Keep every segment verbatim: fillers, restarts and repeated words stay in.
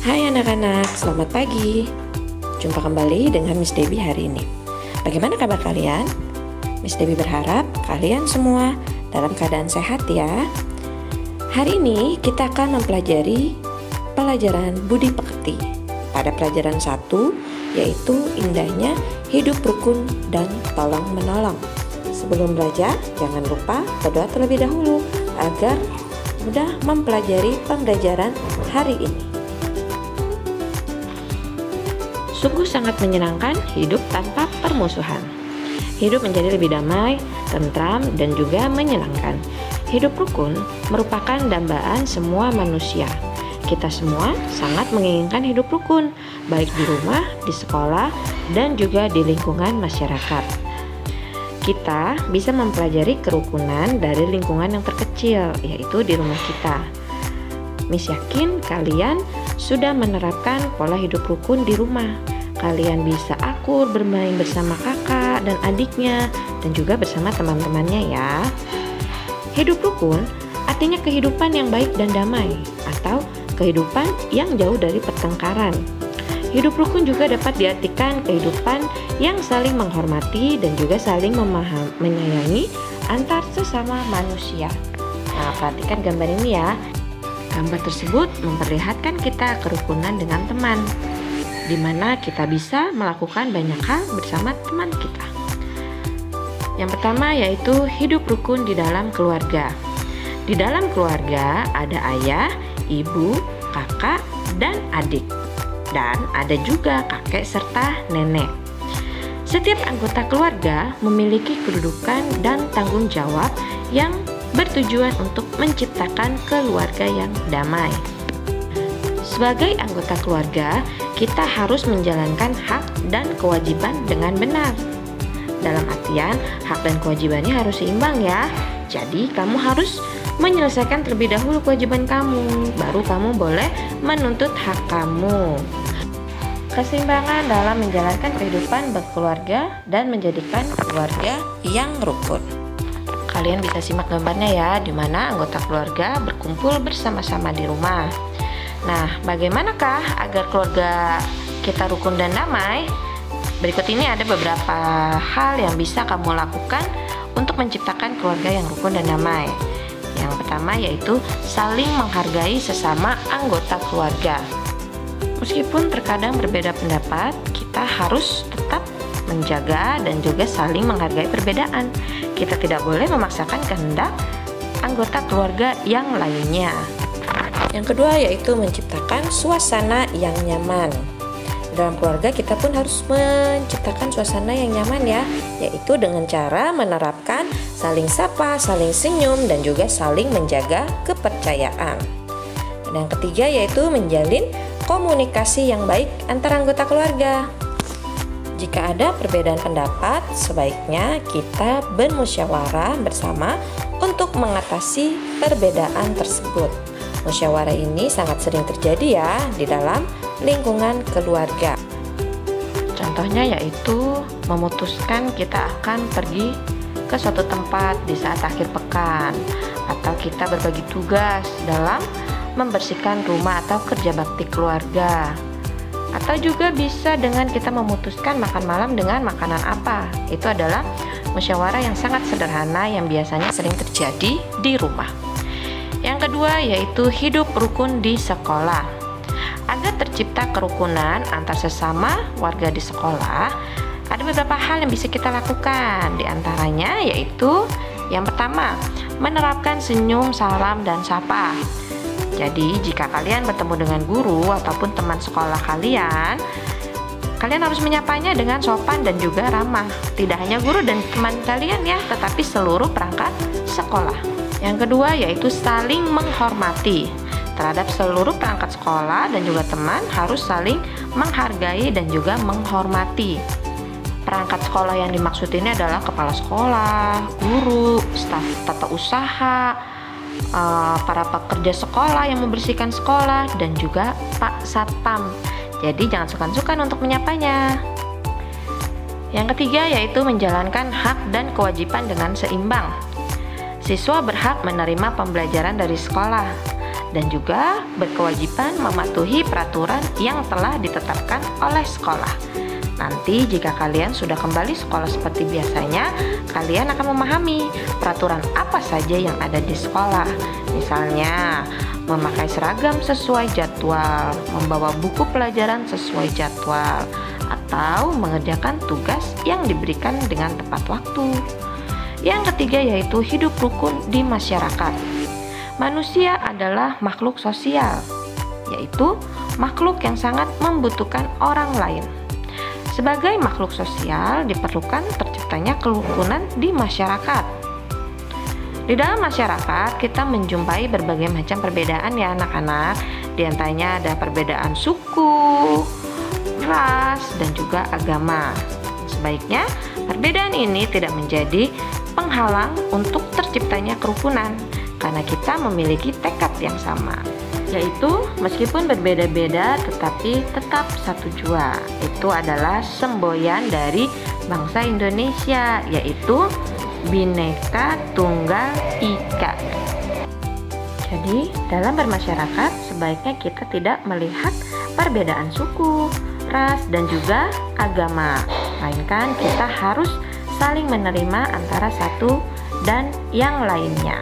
Hai anak-anak, selamat pagi. Jumpa kembali dengan Miss Debbie hari ini. Bagaimana kabar kalian? Miss Debbie berharap kalian semua dalam keadaan sehat ya. Hari ini kita akan mempelajari pelajaran budi pekerti. Pada pelajaran satu, yaitu indahnya hidup rukun dan tolong menolong. Sebelum belajar, jangan lupa berdoa terlebih dahulu agar mudah mempelajari pembelajaran hari ini. Sungguh sangat menyenangkan hidup tanpa permusuhan. Hidup menjadi lebih damai, tentram, dan juga menyenangkan. Hidup rukun merupakan dambaan semua manusia. Kita semua sangat menginginkan hidup rukun, baik di rumah, di sekolah, dan juga di lingkungan masyarakat. Kita bisa mempelajari kerukunan dari lingkungan yang terkecil, yaitu di rumah kita. Miss yakin kalian sudah menerapkan pola hidup rukun di rumah. Kalian bisa akur bermain bersama kakak dan adiknya, dan juga bersama teman-temannya ya. Hidup rukun artinya kehidupan yang baik dan damai, atau kehidupan yang jauh dari pertengkaran. Hidup rukun juga dapat diartikan kehidupan yang saling menghormati dan juga saling memahami, menyayangi antar sesama manusia. Nah, perhatikan gambar ini ya. Gambar tersebut memperlihatkan kita kerukunan dengan teman, di mana kita bisa melakukan banyak hal bersama teman kita. Yang pertama yaitu hidup rukun di dalam keluarga. Di dalam keluarga ada ayah, ibu, kakak, dan adik. Dan ada juga kakek serta nenek. Setiap anggota keluarga memiliki kedudukan dan tanggung jawab yang bertujuan untuk menciptakan keluarga yang damai. Sebagai anggota keluarga, kita harus menjalankan hak dan kewajiban dengan benar. Dalam artian, hak dan kewajibannya harus seimbang ya. Jadi, kamu harus menyelesaikan terlebih dahulu kewajiban kamu, baru kamu boleh menuntut hak kamu. Keseimbangan dalam menjalankan kehidupan berkeluarga dan menjadikan keluarga yang rukun. Kalian bisa simak gambarnya ya, di mana anggota keluarga berkumpul bersama-sama di rumah. Nah, bagaimanakah agar keluarga kita rukun dan damai? Berikut ini ada beberapa hal yang bisa kamu lakukan untuk menciptakan keluarga yang rukun dan damai. Yang pertama yaitu saling menghargai sesama anggota keluarga. Meskipun terkadang berbeda pendapat, kita harus tetap menjaga dan juga saling menghargai perbedaan. Kita tidak boleh memaksakan kehendak anggota keluarga yang lainnya. Yang kedua yaitu menciptakan suasana yang nyaman. Dalam keluarga kita pun harus menciptakan suasana yang nyaman ya, yaitu dengan cara menerapkan saling sapa, saling senyum, dan juga saling menjaga kepercayaan. Dan yang ketiga yaitu menjalin komunikasi yang baik antar anggota keluarga. Jika ada perbedaan pendapat, sebaiknya kita bermusyawarah bersama untuk mengatasi perbedaan tersebut. Musyawarah ini sangat sering terjadi ya di dalam lingkungan keluarga. Contohnya yaitu memutuskan kita akan pergi ke suatu tempat di saat akhir pekan, atau kita berbagi tugas dalam membersihkan rumah atau kerja bakti keluarga. Atau juga bisa dengan kita memutuskan makan malam dengan makanan apa. Itu adalah musyawarah yang sangat sederhana yang biasanya sering terjadi di rumah. Yang kedua yaitu hidup rukun di sekolah. Agar tercipta kerukunan antar sesama warga di sekolah, ada beberapa hal yang bisa kita lakukan. Di antaranya yaitu yang pertama, menerapkan senyum, salam, dan sapa. Jadi jika kalian bertemu dengan guru ataupun teman sekolah kalian, kalian harus menyapanya dengan sopan dan juga ramah. Tidak hanya guru dan teman kalian ya, tetapi seluruh perangkat sekolah. Yang kedua yaitu saling menghormati. Terhadap seluruh perangkat sekolah dan juga teman harus saling menghargai dan juga menghormati. Perangkat sekolah yang dimaksud ini adalah kepala sekolah, guru, staf tata usaha, para pekerja sekolah yang membersihkan sekolah, dan juga Pak Satpam. Jadi jangan sungkan-sungkan untuk menyapanya. Yang ketiga yaitu menjalankan hak dan kewajiban dengan seimbang. Siswa berhak menerima pembelajaran dari sekolah. dan juga berkewajiban mematuhi peraturan yang telah ditetapkan oleh sekolah. Nanti jika kalian sudah kembali sekolah seperti biasanya, kalian akan memahami peraturan apa saja yang ada di sekolah. Misalnya, memakai seragam sesuai jadwal, membawa buku pelajaran sesuai jadwal, atau mengerjakan tugas yang diberikan dengan tepat waktu. Yang ketiga yaitu hidup rukun di masyarakat. Manusia adalah makhluk sosial, yaitu makhluk yang sangat membutuhkan orang lain. Sebagai makhluk sosial, diperlukan terciptanya kerukunan di masyarakat. Di dalam masyarakat, kita menjumpai berbagai macam perbedaan ya anak-anak. Di antaranya ada perbedaan suku, ras, dan juga agama. Sebaiknya, perbedaan ini tidak menjadi penghalang untuk terciptanya kerukunan, karena kita memiliki tekad yang sama, yaitu meskipun berbeda-beda tetapi tetap satu jua. Itu adalah semboyan dari bangsa Indonesia, yaitu Bhinneka Tunggal Ika. Jadi dalam bermasyarakat sebaiknya kita tidak melihat perbedaan suku, ras, dan juga agama, melainkan kita harus saling menerima antara satu dan yang lainnya.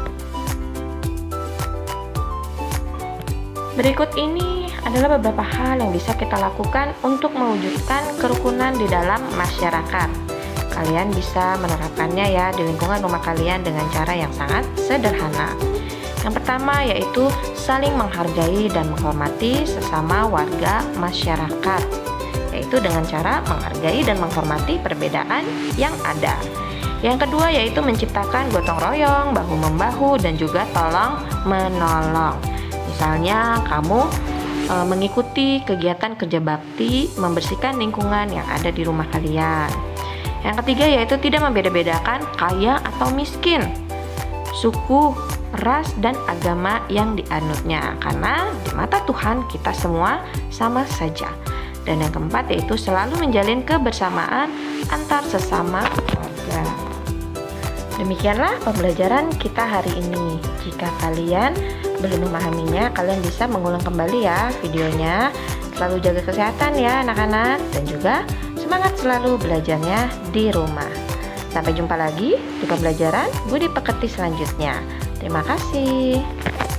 Berikut ini adalah beberapa hal yang bisa kita lakukan untuk mewujudkan kerukunan di dalam masyarakat. Kalian bisa menerapkannya ya di lingkungan rumah kalian dengan cara yang sangat sederhana. Yang pertama yaitu saling menghargai dan menghormati sesama warga masyarakat, yaitu dengan cara menghargai dan menghormati perbedaan yang ada. Yang kedua yaitu menciptakan gotong royong, bahu-membahu, dan juga tolong menolong. Misalnya kamu e, mengikuti kegiatan kerja bakti membersihkan lingkungan yang ada di rumah kalian. Yang ketiga yaitu tidak membeda-bedakan kaya atau miskin, suku, ras, dan agama yang dianutnya, karena di mata Tuhan kita semua sama saja. Dan yang keempat yaitu selalu menjalin kebersamaan antar sesama keluarga. Demikianlah pembelajaran kita hari ini. Jika kalian belum memahaminya, kalian bisa mengulang kembali ya videonya. Selalu jaga kesehatan ya anak-anak, dan juga semangat selalu belajarnya di rumah. Sampai jumpa lagi di pembelajaran Budi Pekerti selanjutnya. Terima kasih.